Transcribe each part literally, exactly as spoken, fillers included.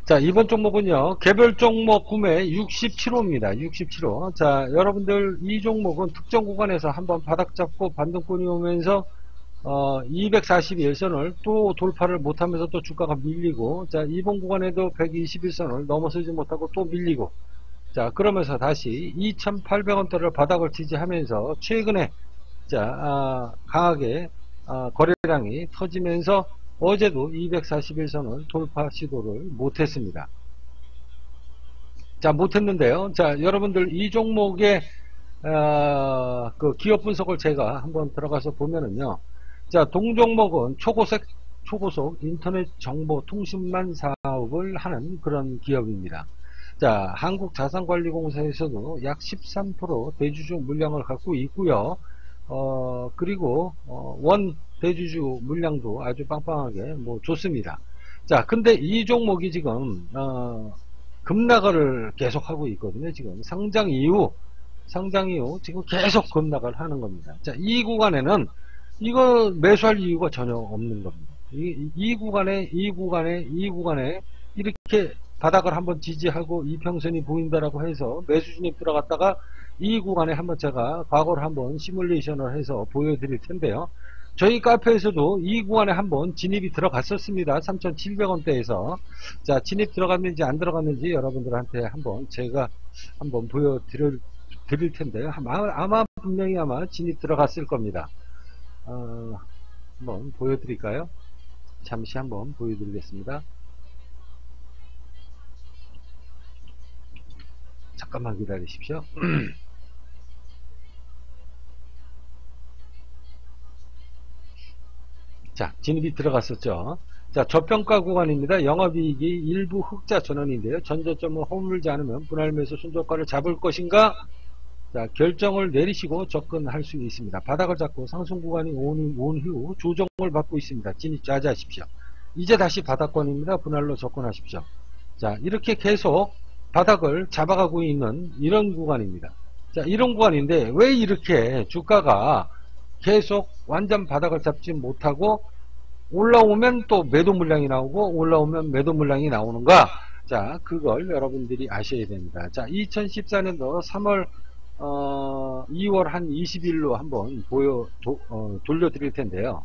자, 이번 종목은요, 개별 종목 구매 육십칠 호입니다. 육십칠 호. 자, 여러분들 이 종목은 특정 구간에서 한번 바닥 잡고 반등권이 오면서 어, 이백사십일 선을 또 돌파를 못하면서 또 주가가 밀리고, 자, 이번 구간에도 백이십일 선을 넘어서지 못하고 또 밀리고, 자, 그러면서 다시 이천팔백 원대를 바닥을 지지하면서 최근에, 자, 아, 강하게, 아, 거래량이 터지면서 어제도 이백사십일 선을 돌파 시도를 못했습니다. 자, 못했는데요. 자, 여러분들 이 종목의, 어, 그 기업 분석을 제가 한번 들어가서 보면은요. 자, 동종목은 초고속, 초고속 인터넷 정보 통신망 사업을 하는 그런 기업입니다. 자, 한국자산관리공사에서도 약 십삼 퍼센트 대주주 물량을 갖고 있고요. 어, 그리고, 어, 원 대주주 물량도 아주 빵빵하게 뭐 좋습니다. 자, 근데 이 종목이 지금, 어, 급락을 계속하고 있거든요. 지금 상장 이후, 상장 이후 지금 계속 급락을 하는 겁니다. 자, 이 구간에는 이거 매수할 이유가 전혀 없는 겁니다. 이, 이 구간에, 이 구간에, 이 구간에 이렇게 바닥을 한번 지지하고 이평선이 보인다라고 해서 매수 진입 들어갔다가 이 구간에 한번 제가 과거를 한번 시뮬레이션을 해서 보여드릴 텐데요. 저희 카페에서도 이 구간에 한번 진입이 들어갔었습니다. 삼천칠백 원대에서. 자, 진입 들어갔는지 안 들어갔는지 여러분들한테 한번 제가 한번 보여드릴 드릴 텐데요. 아마, 아마 분명히 아마 진입 들어갔을 겁니다. 어, 한번 보여드릴까요? 잠시 한번 보여드리겠습니다. 잠깐만 기다리십시오. 자, 진입이 들어갔었죠. 자, 저평가 구간입니다. 영업이익이 일부 흑자 전환인데요. 전저점을 허물지 않으면 분할 매수 순저가를 잡을 것인가? 자, 결정을 내리시고 접근할 수 있습니다. 바닥을 잡고 상승 구간이 온, 온 후 조정을 받고 있습니다. 진입 자제하십시오. 이제 다시 바닥권입니다. 분할로 접근하십시오. 자, 이렇게 계속 바닥을 잡아가고 있는 이런 구간입니다. 자, 이런 구간인데 왜 이렇게 주가가 계속 완전 바닥을 잡지 못하고 올라오면 또 매도 물량이 나오고 올라오면 매도 물량이 나오는가? 자, 그걸 여러분들이 아셔야 됩니다. 자, 이천십사 년도 삼월 어, 이월 한 이십 일로 한번 보여 도, 어, 돌려드릴 텐데요.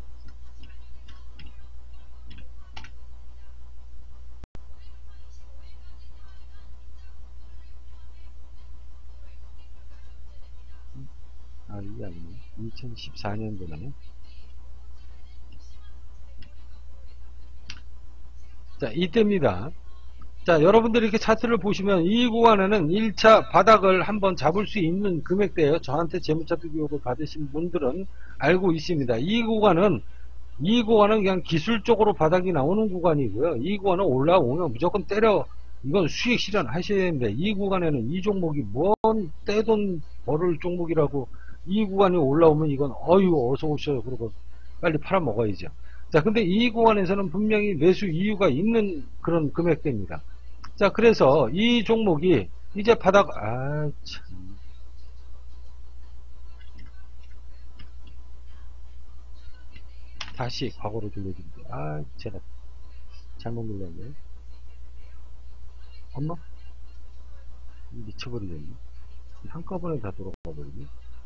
아, 이게 아니네. 이천십사 년도네. 자, 이때입니다. 자, 여러분들이 이렇게 차트를 보시면 이 구간에는 일 차 바닥을 한번 잡을 수 있는 금액대예요. 저한테 재무차트 교육을 받으신 분들은 알고 있습니다. 이 구간은 이 구간은 그냥 기술적으로 바닥이 나오는 구간이고요. 이 구간은 올라오면 무조건 때려 이건 수익 실현하셔야 되는데 이 구간에는 이 종목이 뭔 떼돈 벌을 종목이라고 이 구간이 올라오면 이건 어유 어서 오셔요 그러고 빨리 팔아 먹어야죠. 자, 근데 이 구간에서는 분명히 매수 이유가 있는 그런 금액대입니다. 자, 그래서 이 종목이 이제 바닥, 아, 참. 다시 과거로 돌려드릴게요. 아, 제가 잘못 눌렀네. 엄마? 미쳐버리겠네. 한꺼번에 다 돌아가 버리네.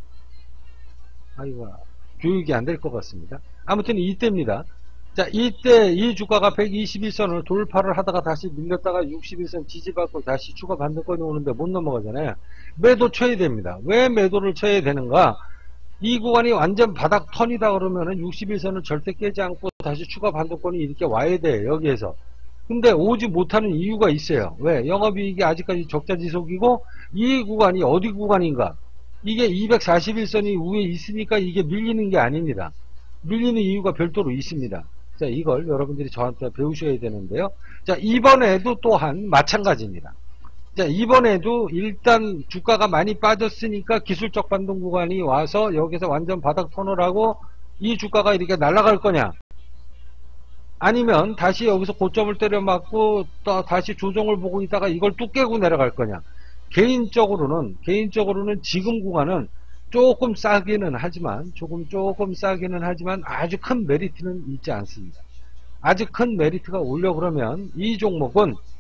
아이고, 교육이 안 될 것 같습니다. 아무튼 이때입니다. 자, 이때 이 주가가 백이십일 선을 돌파를 하다가 다시 밀렸다가 육십일 선 지지받고 다시 추가 반등권이 오는데 못 넘어가잖아요. 매도 쳐야 됩니다. 왜 매도를 쳐야 되는가? 이 구간이 완전 바닥 턴이다 그러면은 육십일 선을 절대 깨지 않고 다시 추가 반등권이 이렇게 와야 돼요. 여기에서. 근데 오지 못하는 이유가 있어요. 왜? 영업이익이 아직까지 적자 지속이고 이 구간이 어디 구간인가? 이게 이백사십일 선이 위에 있으니까 이게 밀리는 게 아닙니다. 밀리는 이유가 별도로 있습니다. 자, 이걸 여러분들이 저한테 배우셔야 되는데요. 자, 이번에도 또한 마찬가지입니다. 자, 이번에도 일단 주가가 많이 빠졌으니까 기술적 반등 구간이 와서 여기서 완전 바닥 턴을 하고 이 주가가 이렇게 날아갈 거냐? 아니면 다시 여기서 고점을 때려 맞고 또 다시 조정을 보고 있다가 이걸 뚝 깨고 내려갈 거냐? 개인적으로는 개인적으로는 지금 구간은 조금 싸기는 하지만 조금 조금 싸기는 하지만 아주 큰 메리트는 있지 않습니다. 아주 큰 메리트가 오려 그러면 이 종목은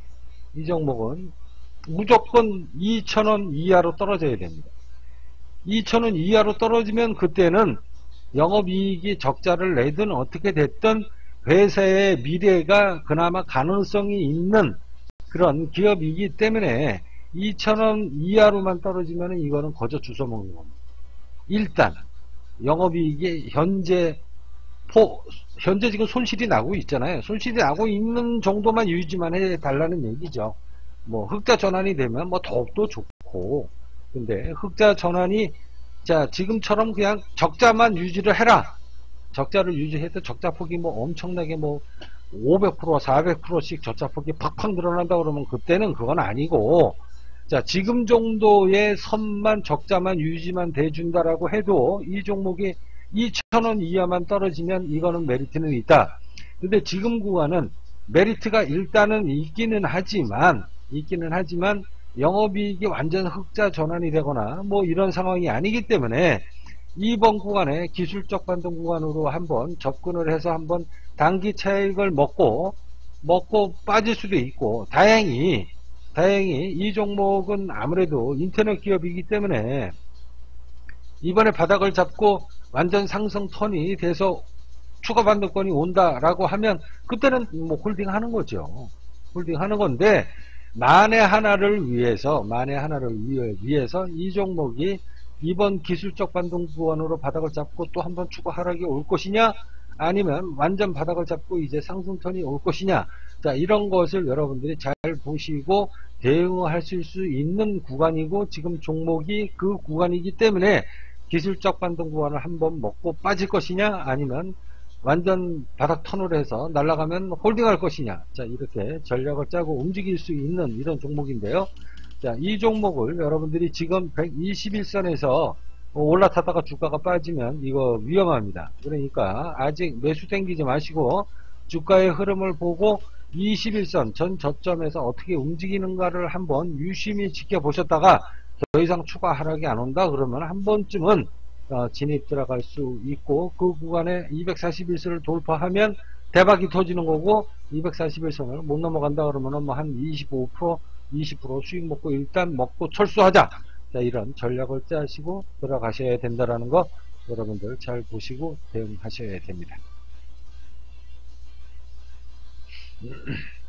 이 종목은 무조건 이천 원 이하로 떨어져야 됩니다. 이천 원 이하로 떨어지면 그때는 영업이익이 적자를 내든 어떻게 됐든 회사의 미래가 그나마 가능성이 있는 그런 기업이기 때문에 이천 원 이하로만 떨어지면 이거는 거저 주워 먹는 겁니다. 일단 영업이익이 현재 포, 현재 지금 손실이 나고 있잖아요. 손실이 나고 있는 정도만 유지만 해달라는 얘기죠. 뭐 흑자 전환이 되면 뭐 더욱더 좋고, 근데 흑자 전환이 자 지금처럼 그냥 적자만 유지를 해라. 적자를 유지해도 적자폭이 뭐 엄청나게 뭐 오백 퍼센트 사백 퍼센트씩 적자폭이 팍팍 늘어난다 그러면 그때는 그건 아니고, 자 지금 정도의 선만 적자만 유지만 돼준다라고 해도 이 종목이 이천 원 이하만 떨어지면 이거는 메리트는 있다. 근데 지금 구간은 메리트가 일단은 있기는 하지만 있기는 하지만 영업이익이 완전 흑자 전환이 되거나 뭐 이런 상황이 아니기 때문에 이번 구간에 기술적 반등 구간으로 한번 접근을 해서 한번 단기 차익을 먹고 먹고 빠질 수도 있고, 다행히 다행히 이 종목은 아무래도 인터넷 기업이기 때문에 이번에 바닥을 잡고 완전 상승 턴이 돼서 추가 반등권이 온다라고 하면 그때는 뭐 홀딩 하는 거죠. 홀딩 하는 건데, 만에 하나를 위해서 만에 하나를 위해서 이 종목이 이번 기술적 반등 구간으로 바닥을 잡고 또 한번 추가 하락이 올 것이냐, 아니면 완전 바닥을 잡고 이제 상승 턴이 올 것이냐, 자 이런 것을 여러분들이 잘 보시고 대응하실 수 있는 구간이고, 지금 종목이 그 구간이기 때문에 기술적 반등 구간을 한번 먹고 빠질 것이냐, 아니면 완전 바닥 턴을 해서 날아가면 홀딩할 것이냐, 자 이렇게 전략을 짜고 움직일 수 있는 이런 종목인데요. 자, 이 종목을 여러분들이 지금 백이십일 선에서 올라타다가 주가가 빠지면 이거 위험합니다. 그러니까 아직 매수 땡기지 마시고 주가의 흐름을 보고 이십일 선 전 저점에서 어떻게 움직이는가를 한번 유심히 지켜보셨다가 더 이상 추가 하락이 안 온다 그러면 한 번쯤은 어, 진입 들어갈 수 있고, 그 구간에 이백사십일 선을 돌파하면 대박이 터지는 거고, 이백사십일 선을 못 넘어간다 그러면 뭐 한 이십오 퍼센트 이십 퍼센트 수익 먹고 일단 먹고 철수하자, 자 이런 전략을 짜시고 들어가셔야 된다라는 거 여러분들 잘 보시고 대응하셔야 됩니다.